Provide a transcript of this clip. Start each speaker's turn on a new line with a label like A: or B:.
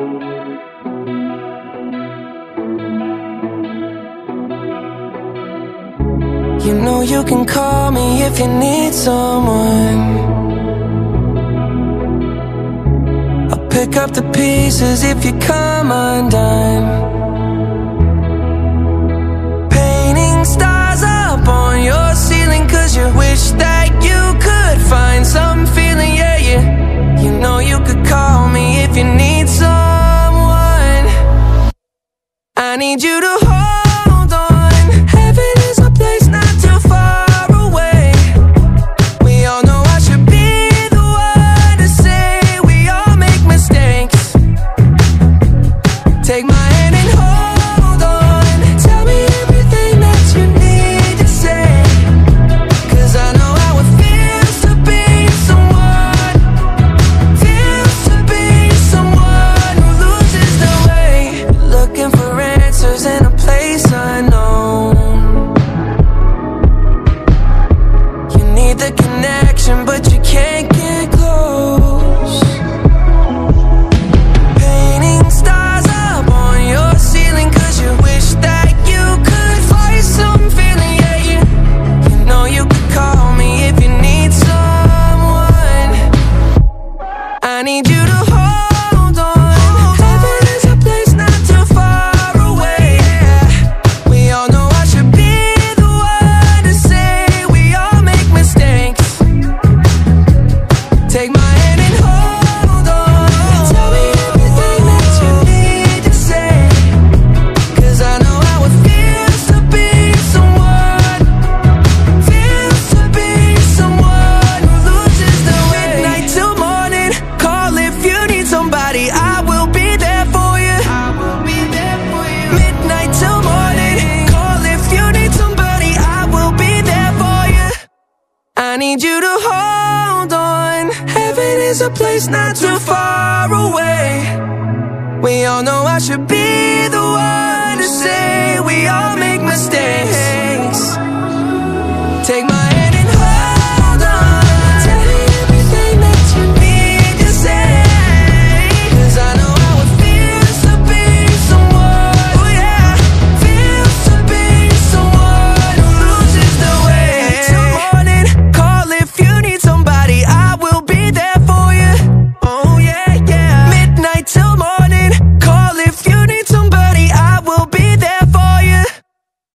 A: You know you can call me if you need someone. I'll pick up the pieces if you come undone. Painting stars up on your ceiling 'cause you wish that you could find some feeling, yeah, yeah. You know you could call me if you need someone. I need you to hold on. Heaven is a place not too far away. We all know I should be the one to say we all make mistakes. Take my hand and hold on. Tell me everything that you need to say, 'cause I know how it feels to be someone. Feels to be someone who loses their way. Looking for answers in a place unknown. You need the connection, but you can't get close. Painting stars up on your ceiling 'cause you wish that you could find some feeling, yeah, yeah. You know you could call me if you need someone. I need you to hold on. Heaven is a place not too far away, yeah. We all know I should be the one to say we all make mistakes. Take my hand and hold on. Tell me everything that you need to say, 'cause I know how it feels to be someone. Feels to be someone who loses their way. Midnight till morning, call if you need somebody. I will be there for you. I will be there for you. Midnight till morning, call if you need somebody. I will be there for you. I need you to hold on. Heaven is a place not too far away. We all know I should be the one to say we all make mistakes. Take my